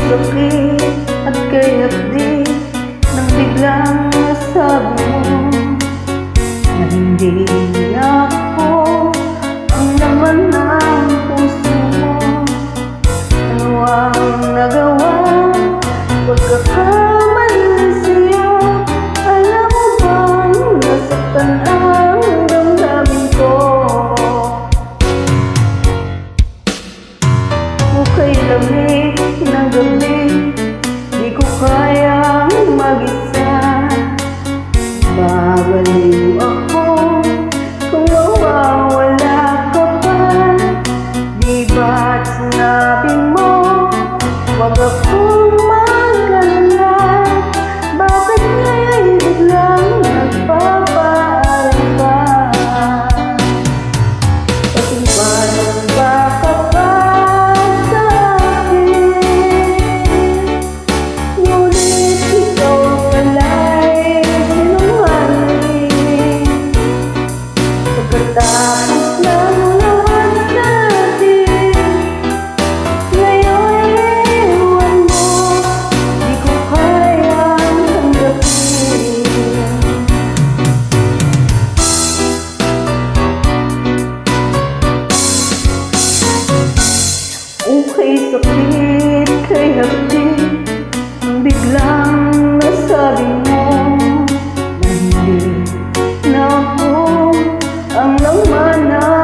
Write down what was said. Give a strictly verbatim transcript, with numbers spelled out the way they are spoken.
sakit at kaya't di nang biglang nasabi mo na hindi na ako ang laman ng puso mo. Ano ang nagawa pagkakamali sa'yo? Alam mo bang nasaktan ang damdamin ko? Ukay lamig ng gabi, di ko kayang mag-isa. Babaliw ako kung mawawala ka pa. Di ba't sinabi mo wag akong mag-alala? Bakit nga'y biglang nagpapaalam ka? Pasumpa-sumpa ka pa sa akin, ngunit ikaw pala'y sinungaling. Pagkatapos ng lahat natin, ngayon iwan mo, di ko kayang tanggapin. Okay, sakit kay hapdi nang biglang nasabi mo na hindi na ako ang laman na